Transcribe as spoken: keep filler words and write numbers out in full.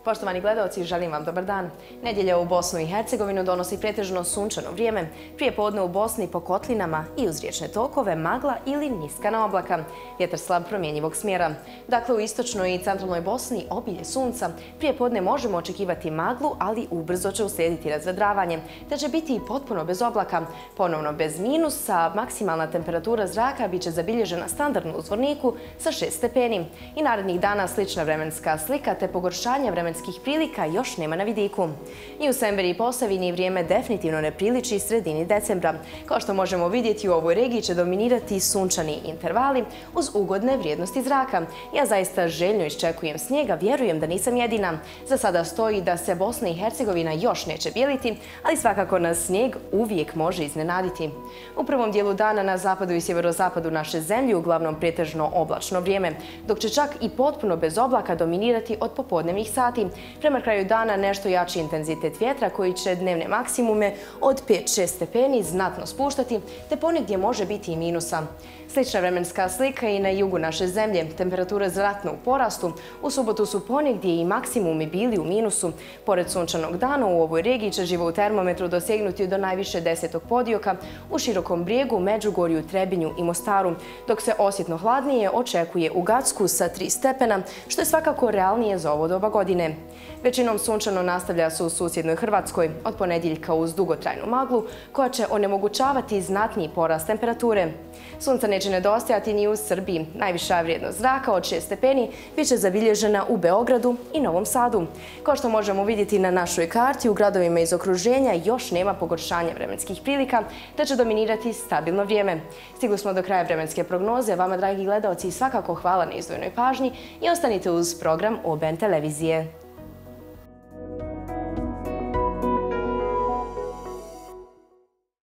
Poštovani gledaoci, želim vam dobar dan. Nedjelja u Bosnu i Hercegovinu donosi pretežno sunčano vrijeme. Prije podne u Bosni po kotlinama i uz riječne tokove magla ili niskana oblaka. Vjetar slab promjenjivog smjera. Dakle, u istočnoj i centralnoj Bosni obilje sunca. Prije podne možemo očekivati maglu, ali ubrzo će uslijediti razvedravanje, te će biti i potpuno bez oblaka. Ponovno bez minusa, maksimalna temperatura zraka biće zabilježena standardno u Zvorniku sa šest stepeni. I narednih dana slična vremenska slika te pogoršanje vremenskih prilika još nema na vidiku. I u Semberiji i Posavini vrijeme definitivno ne priliči sredini decembra. Kao što možemo vidjeti, u ovoj regiji će dominirati sunčani intervali uz ugodne vrijednosti zraka. Ja zaista željno iščekujem snijega, vjerujem da nisam jedina. Za sada stoji da se Bosna i Hercegovina još neće bijeliti, ali svakako nas snijeg uvijek može iznenaditi. U prvom dijelu dana na zapadu i sjeverozapadu naše zemlje uglavnom pretežno oblačno vrijeme, dok će čak i potpuno bez oblaka dominirati od popodnevnih sati. Prema kraju dana nešto jači intenzitet vjetra koji će dnevne maksimume od pet do šest stepeni znatno spuštati, te ponegdje može biti i minusa. Slična vremenska slika i na jugu naše zemlje. Temperature znatno u porastu. U subotu su ponegdje i maksimumi bili u minusu. Pored sunčanog dana u ovoj regiji će živo u termometru dosegnuti do najviše desetog podioka u Širokom Brijegu, Međugorju, Trebinju i Mostaru, dok se osjetno hladnije očekuje u Gacku sa tri stepena, što je svakako realnije za ovo doba godine. Većinom sunčano nastavlja se u susjednoj Hrvatskoj od ponedjeljka uz dugotrajnu maglu koja će onemogućavati znatniji porast temperature. Sunca neće nedostajati ni u Srbiji. Najviša vrijednost zraka od šest stepeni bit će zabilježena u Beogradu i Novom Sadu. Kao što možemo vidjeti na našoj karti, u gradovima iz okruženja još nema pogoršanja vremenskih prilika, te će dominirati stabilno vrijeme. Stigli smo do kraja vremenske prognoze. Vama, dragi gledaoci, svakako hvala na izdvojenoj pažnji i ostanite uz program O B N televizije.